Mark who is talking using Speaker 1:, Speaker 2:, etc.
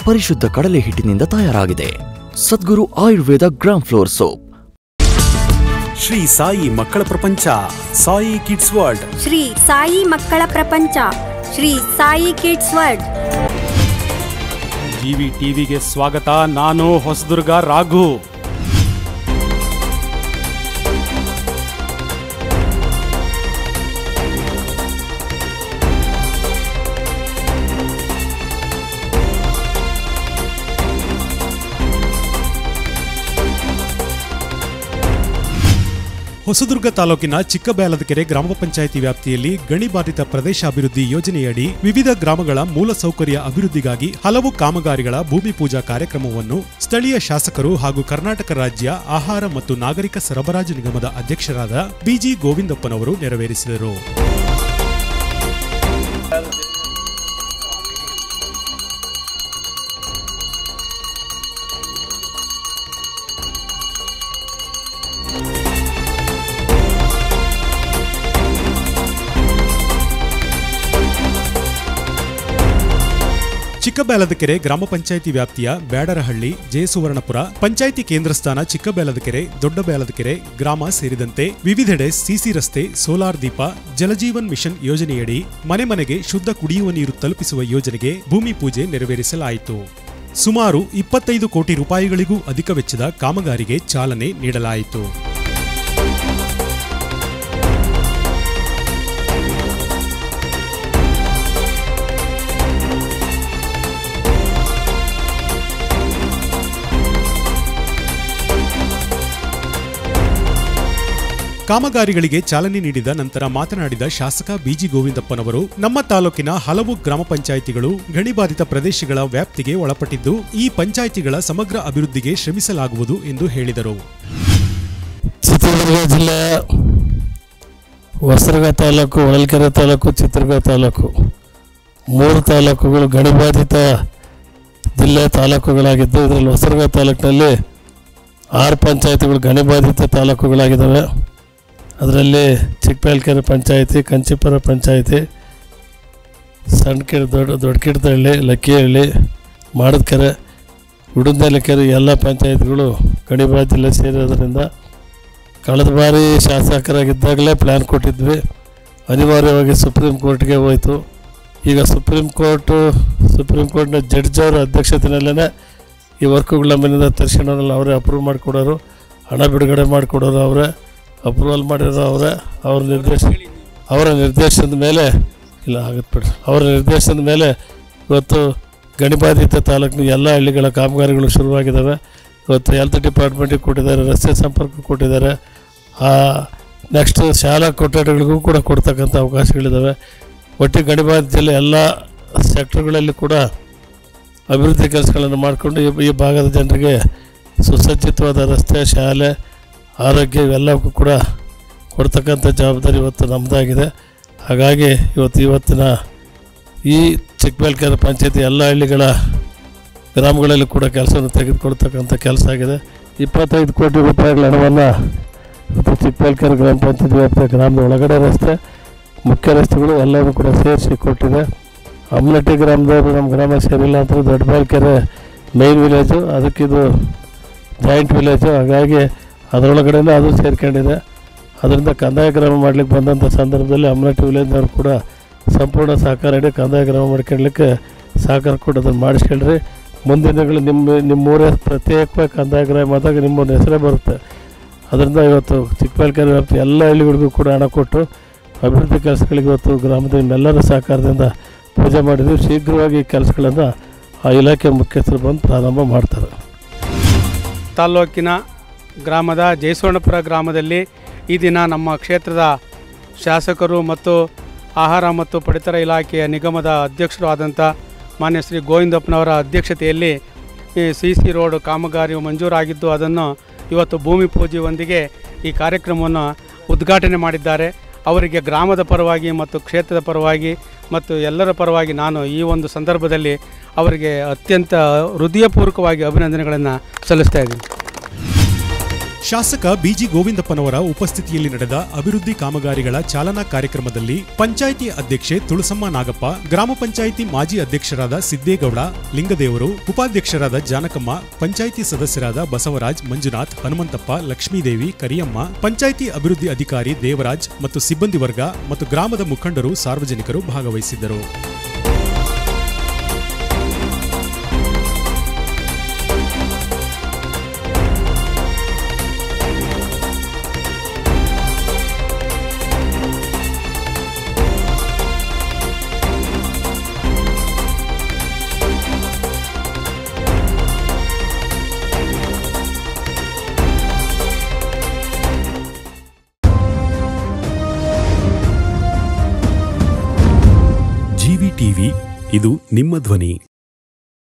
Speaker 1: ಪರಿಶುದ್ಧ ಕಡಲೆ ಹಿಟ್ಟಿನಿಂದ ತಯಾರಾಗಿದೆ. Sadguru Ayurveda gram flour soap.
Speaker 2: Shri Sai ಮಕ್ಕಳ ಪ್ರಪಂಚ, ಸಾಯಿ ಕಿಡ್ಸ್ ವರ್ಲ್ಡ್.
Speaker 3: ಶ್ರೀ ಸಾಯಿ ಮಕ್ಕಳ ಪ್ರಪಂಚ, Shri Sai kids world.
Speaker 2: GV ಟಿವಿಗೆ ಸ್ವಾಗತ. ನಾನು ಹೊಸದುರ್ಗ ರಾಘು. ಹೊಸದುರ್ಗ ತಾಲೂಕಿನ ಚಿಕ್ಕಬ್ಯಾಲದಕೆರೆ ಗ್ರಾಮ ಪಂಚಾಯಿತಿ ವ್ಯಾಪ್ತಿಯಲ್ಲಿ ಗಣಿಬಾಧಿತ ಪ್ರದೇಶ ಅಭಿವೃದ್ಧಿ ಯೋಜನೆಯಡಿ ವಿವಿಧ ಗ್ರಾಮಗಳ ಮೂಲಸೌಕರ್ಯ ಅಭಿವೃದ್ಧಿಗಾಗಿ ಹಲವು ಕಾಮಗಾರಿಗಳ ಭೂಮಿ ಪೂಜಾ ಕಾರ್ಯಕ್ರಮವನ್ನು ಸ್ಥಳೀಯ ಶಾಸಕರು ಹಾಗೂ ಕರ್ನಾಟಕ ರಾಜ್ಯ ಆಹಾರ ಮತ್ತು ನಾಗರಿಕ ಸರಬರಾಜು ನಿಗಮದ ಅಧ್ಯಕ್ಷರಾದ ಬಿಜಿ ಗೋವಿಂದಪ್ಪನವರು ನೆರವೇರಿಸಿದರು. ಚಿಕ್ಕಬ್ಯಾಲದಕೆರೆ ಗ್ರಾಮ ಪಂಚಾಯಿತಿ ವ್ಯಾಪ್ತಿಯ ಬ್ಯಾಡರಹಳ್ಳಿ, ಜಯಸುವರ್ಣಪುರ, ಪಂಚಾಯಿತಿ ಕೇಂದ್ರ ಸ್ಥಾನ ಚಿಕ್ಕಬ್ಯಾಲದಕೆರೆ, ದೊಡ್ಡಬ್ಯಾಲದಕೆರೆ ಗ್ರಾಮ ಸೇರಿದಂತೆ ವಿವಿಧೆಡೆ ಸಿಸಿ ರಸ್ತೆ, ಸೋಲಾರ್ ದೀಪ, ಜಲಜೀವನ್ ಮಿಷನ್ ಯೋಜನೆಯಡಿ ಮನೆ ಮನೆಗೆ ಶುದ್ಧ ಕುಡಿಯುವ ನೀರು ತಲುಪಿಸುವ ಯೋಜನೆಗೆ ಭೂಮಿ ಪೂಜೆ ನೆರವೇರಿಸಲಾಯಿತು. ಸುಮಾರು 25 ಕೋಟಿ ರೂಪಾಯಿಗಳಿಗೂ ಅಧಿಕ ವೆಚ್ಚದ ಕಾಮಗಾರಿಗೆ ಚಾಲನೆ ನೀಡಲಾಯಿತು. ಕಾಮಗಾರಿಗಳಿಗೆ ಚಾಲನೆ ನೀಡಿದ ನಂತರ ಮಾತನಾಡಿದ ಶಾಸಕ ಬಿಜಿ ಗೋವಿಂದಪ್ಪನವರು, ನಮ್ಮ ತಾಲೂಕಿನ ಹಲವು ಗ್ರಾಮ ಪಂಚಾಯಿತಿಗಳು ಗಣಿಬಾಧಿತ ಪ್ರದೇಶಗಳ ವ್ಯಾಪ್ತಿಗೆ ಒಳಪಟ್ಟಿದ್ದು, ಈ ಪಂಚಾಯಿತಿಗಳ ಸಮಗ್ರ ಅಭಿವೃದ್ಧಿಗೆ ಶ್ರಮಿಸಲಾಗುವುದು ಎಂದು ಹೇಳಿದರು.
Speaker 4: ಚಿತ್ರದುರ್ಗ ಜಿಲ್ಲೆ ಹೊಸದುರ್ಗ ತಾಲೂಕು, ಹೊಳಲ್ಕೆರೆ ತಾಲೂಕು, ಚಿತ್ರದುರ್ಗ ತಾಲೂಕು 3 ತಾಲೂಕುಗಳು ಗಣಿಬಾಧಿತ ಜಿಲ್ಲೆ ತಾಲೂಕುಗಳಾಗಿದ್ದು, ಇದರಲ್ಲಿ ಹೊಸದುರ್ಗ ತಾಲೂಕಿನಲ್ಲಿ 6 ಪಂಚಾಯಿತಿಗಳು ಗಣಿಬಾಧಿತ ತಾಲೂಕುಗಳಾಗಿದ್ದಾವೆ. ಅದರಲ್ಲಿ ಚಿಕ್ಕಬ್ಯಾಲಕೆರೆ ಪಂಚಾಯಿತಿ, ಕಂಚಿಪುರ ಪಂಚಾಯಿತಿ, ಸಣ್ಣಕೆರೆ, ದೊಡ್ಡಕಿಡ್ತಹಳ್ಳಿ, ಲಕ್ಕಿಹಳ್ಳಿ, ಮಾಡದಕೆರೆ, ಉಡುಂದೆಲೆಕೆರೆ ಎಲ್ಲ ಪಂಚಾಯಿತಿಗಳು ಗಣಿಬಾಧಿತ ಜಿಲ್ಲೆ ಸೇರಿರೋದ್ರಿಂದ ಕಳೆದ ಬಾರಿ ಶಾಸಕರಾಗಿದ್ದಾಗಲೇ ಪ್ಲ್ಯಾನ್ ಕೊಟ್ಟಿದ್ವಿ. ಅನಿವಾರ್ಯವಾಗಿ ಸುಪ್ರೀಂ ಕೋರ್ಟ್ಗೆ ಹೋಯಿತು. ಈಗ ಸುಪ್ರೀಂ ಕೋರ್ಟ್ನ ಜಡ್ಜ್ ಅವರ ಅಧ್ಯಕ್ಷತೆಯಲ್ಲೇ ಈ ವರ್ಕುಗಳ ಮನೆಯಿಂದ ತರಿಸ್ಕೊಂಡವ್ರಲ್ಲ ಅವರೇ ಅಪ್ರೂವ್ ಮಾಡಿಕೊಡೋರು, ಹಣ ಬಿಡುಗಡೆ ಮಾಡಿಕೊಡೋರು ಅವರೇ, ಅಪ್ರೂವಲ್ ಮಾಡಿರೋ ಅವರೇ. ಅವರ ನಿರ್ದೇಶನದ ಮೇಲೆ ಇವತ್ತು ಗಣಿಬಾಧಿತ ತಾಲೂಕಿನ ಎಲ್ಲ ಹಳ್ಳಿಗಳ ಕಾಮಗಾರಿಗಳು ಶುರುವಾಗಿದ್ದಾವೆ. ಇವತ್ತು ಹೆಲ್ತ್ ಡಿಪಾರ್ಟ್ಮೆಂಟಿಗೆ ಕೊಟ್ಟಿದ್ದಾರೆ, ರಸ್ತೆ ಸಂಪರ್ಕ ಕೊಟ್ಟಿದ್ದಾರೆ, ನೆಕ್ಸ್ಟ್ ಶಾಲಾ ಕೊಠಡಿಗಳಿಗೂ ಕೂಡ ಕೊಡ್ತಕ್ಕಂಥ ಅವಕಾಶಗಳಿದ್ದಾವೆ. ಒಟ್ಟಿಗೆ ಗಣಿಬಾಧಿತ ಜಿಲ್ಲೆ ಎಲ್ಲ ಸೆಕ್ಟರ್ಗಳಲ್ಲಿ ಕೂಡ ಅಭಿವೃದ್ಧಿ ಕೆಲಸಗಳನ್ನು ಮಾಡಿಕೊಂಡು ಈ ಭಾಗದ ಜನರಿಗೆ ಸುಸಜ್ಜಿತವಾದ ರಸ್ತೆ, ಶಾಲೆ, ಆರೋಗ್ಯ ಇವೆಲ್ಲವೂ ಕೂಡ ಕೊಡ್ತಕ್ಕಂಥ ಜವಾಬ್ದಾರಿ ಇವತ್ತು ನಮ್ಮದಾಗಿದೆ. ಹಾಗಾಗಿ ಇವತ್ತಿನ ಈ ಚಿಕ್ಕಬ್ಯಾಲಕೆರೆ ಪಂಚಾಯತಿ ಎಲ್ಲ ಹಳ್ಳಿಗಳ ಗ್ರಾಮಗಳಲ್ಲಿ ಕೂಡ ಕೆಲಸವನ್ನು ತೆಗೆದುಕೊಳ್ತಕ್ಕಂಥ ಕೆಲಸ ಆಗಿದೆ. 25 ಕೋಟಿ ರೂಪಾಯಿಗಳ ಹಣವನ್ನು ಚಿಕ್ಕಬ್ಯಾಲಕೆರೆ ಗ್ರಾಮ ಪಂಚಾಯತಿ ವ್ಯಾಪ್ತಿಯ ಗ್ರಾಮದ ಒಳಗಡೆ ರಸ್ತೆ, ಮುಖ್ಯ ರಸ್ತೆಗಳು ಎಲ್ಲವೂ ಕೂಡ ಸೇರಿಸಿ ಕೊಟ್ಟಿದೆ. ಅಮ್ಲಟ್ಟಿ ಗ್ರಾಮದವರು ನಮ್ಮ ಗ್ರಾಮ ಸೇರಿಲ್ಲ ಅಂತ ದೊಡ್ಡಬ್ಯಾಲಕೆರೆ ಮೇನ್ ವಿಲೇಜು, ಅದಕ್ಕಿದು ಜಾಯಿಂಟ್ ವಿಲೇಜು. ಹಾಗಾಗಿ ಅದರೊಳಗಡೆನೇ ಅದು ಸೇರ್ಕೊಂಡಿದೆ. ಅದರಿಂದ ಕಂದಾಯ ಗ್ರಾಮ ಮಾಡಲಿಕ್ಕೆ ಬಂದಂಥ ಸಂದರ್ಭದಲ್ಲಿ ಅಮ್ಲಟ್ಟಿ ವಿಲೇಜ್ನವ್ರು ಕೂಡ ಸಂಪೂರ್ಣ ಸಹಕಾರ ನೀಡಿ ಕಂದಾಯ ಗ್ರಾಮ ಮಾಡ್ಕೊಳ್ಳಲಿಕ್ಕೆ ಸಹಕಾರ ಕೊಟ್ಟು ಅದನ್ನು ಮಾಡಿಸ್ಕೊಳ್ರಿ. ಮುಂದಿನ ದಿನಗಳು ನಿಮ್ಮೂರೇ ಪ್ರತ್ಯೇಕವಾಗಿ ಕಂದಾಯ ಗ್ರಾಮ ಆದಾಗ ನಿಮ್ಮ ಹೆಸರೇ ಬರುತ್ತೆ. ಅದರಿಂದ ಇವತ್ತು ಚಿಕ್ಕಬ್ಯಾಲಕೆರೆ ವ್ಯಾಪ್ತಿ ಎಲ್ಲ ಹಳ್ಳಿಗಳಿಗೂ ಕೂಡ ಹಣ ಕೊಟ್ಟು ಅಭಿವೃದ್ಧಿ ಕೆಲಸಗಳಿಗೆ ಇವತ್ತು ಗ್ರಾಮದ ನಿಮ್ಮೆಲ್ಲರ ಸಹಕಾರದಿಂದ ಪೂಜೆ ಮಾಡಿದ್ವಿ. ಶೀಘ್ರವಾಗಿ ಈ ಕೆಲಸಗಳನ್ನು ಆ ಇಲಾಖೆ ಮುಖ್ಯಸ್ಥರು ಬಂದು ಪ್ರಾರಂಭ ಮಾಡ್ತಾರೆ.
Speaker 5: ತಾಲೂಕಿನ ಗ್ರಾಮದ ಜಯಸುವರ್ಣಪುರ ಗ್ರಾಮದಲ್ಲಿ ಈ ದಿನ ನಮ್ಮ ಕ್ಷೇತ್ರದ ಶಾಸಕರು ಮತ್ತು ಆಹಾರ ಮತ್ತು ಪಡಿತರ ಇಲಾಖೆಯ ನಿಗಮದ ಅಧ್ಯಕ್ಷರು ಆದಂಥ ಮಾನ್ಯ ಶ್ರೀ ಗೋವಿಂದಪ್ಪನವರ ಅಧ್ಯಕ್ಷತೆಯಲ್ಲಿ ಸಿಸಿ ರೋಡ್ ಕಾಮಗಾರಿ ಮಂಜೂರಾಗಿದ್ದು, ಅದನ್ನು ಇವತ್ತು ಭೂಮಿ ಪೂಜೆಯೊಂದಿಗೆ ಈ ಕಾರ್ಯಕ್ರಮವನ್ನು ಉದ್ಘಾಟನೆ ಮಾಡಿದ್ದಾರೆ. ಅವರಿಗೆ ಗ್ರಾಮದ ಪರವಾಗಿ ಮತ್ತು ಕ್ಷೇತ್ರದ ಪರವಾಗಿ ಮತ್ತು ಎಲ್ಲರ ಪರವಾಗಿ ನಾನು ಈ ಒಂದು ಸಂದರ್ಭದಲ್ಲಿ ಅವರಿಗೆ ಅತ್ಯಂತ ಹೃದಯಪೂರ್ವಕವಾಗಿ ಅಭಿನಂದನೆಗಳನ್ನು ಸಲ್ಲಿಸ್ತಾ ಇದ್ದೀನಿ.
Speaker 2: ಶಾಸಕ ಬಿಜಿ ಗೋವಿಂದಪ್ಪನವರ ಉಪಸ್ಥಿತಿಯಲ್ಲಿ ನಡೆದ ಅಭಿವೃದ್ಧಿ ಕಾಮಗಾರಿಗಳ ಚಾಲನಾ ಕಾರ್ಯಕ್ರಮದಲ್ಲಿ ಪಂಚಾಯಿತಿ ಅಧ್ಯಕ್ಷೆ ತುಳಸಮ್ಮ ನಾಗಪ್ಪ, ಗ್ರಾಮ ಪಂಚಾಯಿತಿ ಮಾಜಿ ಅಧ್ಯಕ್ಷರಾದ ಸಿದ್ದೇಗೌಡ ಲಿಂಗದೇವರು, ಉಪಾಧ್ಯಕ್ಷರಾದ ಜಾನಕಮ್ಮ, ಪಂಚಾಯಿತಿ ಸದಸ್ಯರಾದ ಬಸವರಾಜ್, ಮಂಜುನಾಥ್, ಹನುಮಂತಪ್ಪ, ಲಕ್ಷ್ಮೀದೇವಿ, ಕರಿಯಮ್ಮ, ಪಂಚಾಯಿತಿ ಅಭಿವೃದ್ಧಿ ಅಧಿಕಾರಿ ದೇವರಾಜ್ ಮತ್ತು ಸಿಬ್ಬಂದಿ ವರ್ಗ ಮತ್ತು ಗ್ರಾಮದ ಮುಖಂಡರು, ಸಾರ್ವಜನಿಕರು ಭಾಗವಹಿಸಿದ್ದರು.
Speaker 6: ಜಿವಿ ಟಿವಿ, ಇದು ನಿಮ್ಮ ಧ್ವನಿ.